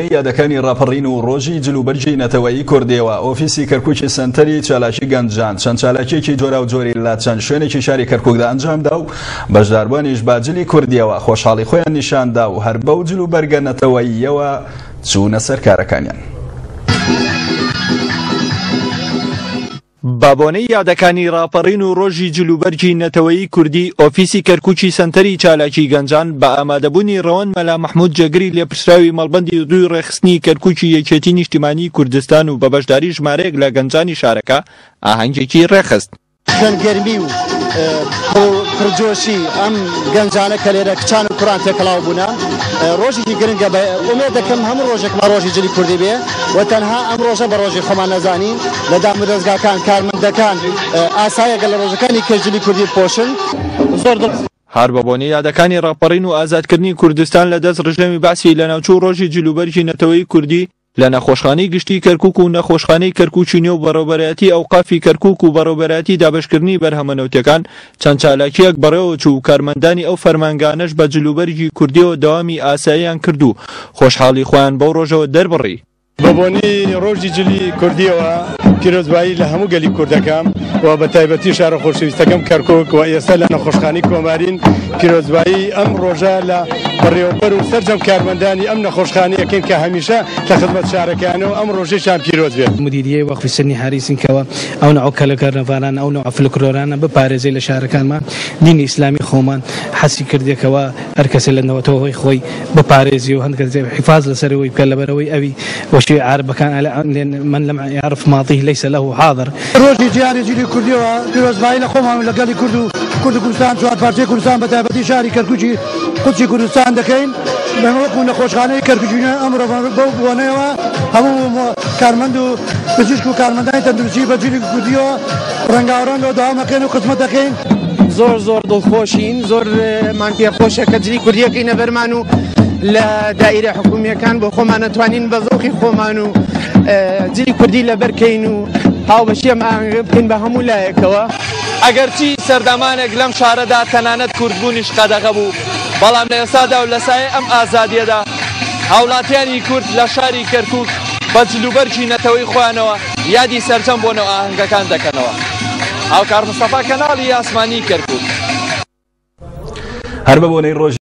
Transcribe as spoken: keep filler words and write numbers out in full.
یادەکانی ڕاپەڕین و ڕۆژی جلوبەرجی نەتەوەیی کوردیەوە ئۆفیسی کەرکوکی سنتەری چالاکی گەنجان چەند چالاکیێکی جۆرا و جۆری لە چەند شوێنێکی شاری کەرکوکدا ئەنجامدا و بەشداربوونیش باجلی کوردیەوە خۆشحاڵی خۆیان نیشاندا و هەر بەو جلوبەرگە نەتەوەییەوە چوونە سەر کارەکانیان. بابۆنەی یادەکانی ڕاپەڕین و ڕۆژی جلوبەرجی نەتەوەیی کوردی ئۆفیسی کەرکوکی سنتەری چالاکی گەنجان بە ئامادەبوونی ڕەوەن مەلا مەحموود جەگری لێپرسراوی مەڵبەندی دووی ڕێخستنی کەرکوکی یەکێتی نیشتیمانی کوردستان و بە بەشداری ژمارەیەک لە گەنجانی شارەکە ئاهەنگێکی ڕێخست. گەرمی و پرجۆشی ئەم گەنجانە کە لێرە کچان و کوڕان تێکەڵاو بوونە ڕۆژێکی گرنگە بە ئومێد دەکەم هەموو ڕۆژێکمە ڕۆژی جلی کوردی بێ و تەنها ئەم ڕۆژە بە ڕۆژی خۆمان نەزانین لە دامودەزگاکان کارمەندەکان ئاسایەکە لە ڕۆژەکانی کە جلی کوردی پۆشن زۆر هەر بەبوونی یادەکانی ڕاپەڕین و ئازادکردنی کوردستان لە دەست ڕژێمی باسی لە ناوچوو ڕۆژی جلوبەرجی نەتەوەیی کوردی لە نەخۆشخانەی گشتی کەرکوک و نەخۆشخانەی کەرکوکی نێو بەڕێوەبەرەتی ئەوقافی کەرکوک و بەڕێوەبەرەتی دابەشکردنی بەرهەمەنەوتەکان چەند چالاکیەک بەڕێوە چوو کارمەندانی ئەو فەرمانگانەش بە جلوبەرجی کوردیەوە داوامی ئاساییان کرد و خۆشحاڵی خۆیان بەو ڕۆژەوە دەربڕی. بەبوونی ڕۆژی جلی کوردیەوە پیرۆزبایی لە هەموو گەلی کوردەکەم و بە تایبەتی شارە خۆشەویستەکەم کەرکوک و ئێستا لە نەخۆشخانەی کۆمارین پیرۆزبایی ئەم ڕۆژە لە بەڕێوەبەر و سەرجەم کارمەندانی ئەم نەخۆشخانەیەکەین کە هەمیشە لە خزمەت شارەکانەوە ئەم ڕۆژەیشان پیرۆز بێت. مدیریە وەقفی سنی هاریسینکەوە ئەو نەوە کەلەکەرنەڤانان ئەو نەوە فلکلۆرانە بپارێزەی لە شارەکانمان دینی ئیسلامی خۆمان حەسی کردێکەوە هەر کەسێ لە نەوەتەوەی خۆی بپارێزی و هەندێک حیفاز لەسەرەوەی بکە لەبەرەوەی ئەوی وەشی عربەکان من لم يعرف ماضيه ليس له حاضر. ڕۆژی جیهانی جلی کوردیەوە پیرۆزبایی لە خۆمان لەگەڵی کورد و کورد کوردستان چوار پارچەی کوردستان بە تایبەتی شاری کەرکوکی قوچی کوردستان دەکەین بەوەکو نەخۆشخانەی کەرکوچینە ئەمڕۆ بەو بۆنەوە هەموو کارمەند و پزیشک و کارمەندانی تەندروستی بە جلی کوردیەوە ڕەنگاوڕەنگەوە داوام دەکەین و خزمەت دەکەین. زۆر زۆر دڵخۆشین زۆرمان پێخۆشە کە جلی کوردیەکەینە بەرمان و لە دائیرە حکومیەکان بۆ خۆمان نەتوانین بە زەوقی خۆمان و جلی کوردی لەبەرکەین و هاوبەشی ئەم ئاهەنگە بکەین بە هەموو لایەکەوە. ئەگەرچی سەردەمانێک لەم شارەدا تەنانەت کوردبوونیش قەدەغە بوو، بەڵام لە ئێستادا و لە سایە ئەم ئازادیەدا هاوڵاتیانی کورد لە شاری کەرکوک بە جلوبەرجی نەتەوەی خۆیانەوە یادی سەرجەم بۆنەوە ئاهەنگەکان دەکەنەوە. هاوکار مصطفی کەناڵی ئاسمانی کەرکوک. هەر بەبوونەی ڕۆژ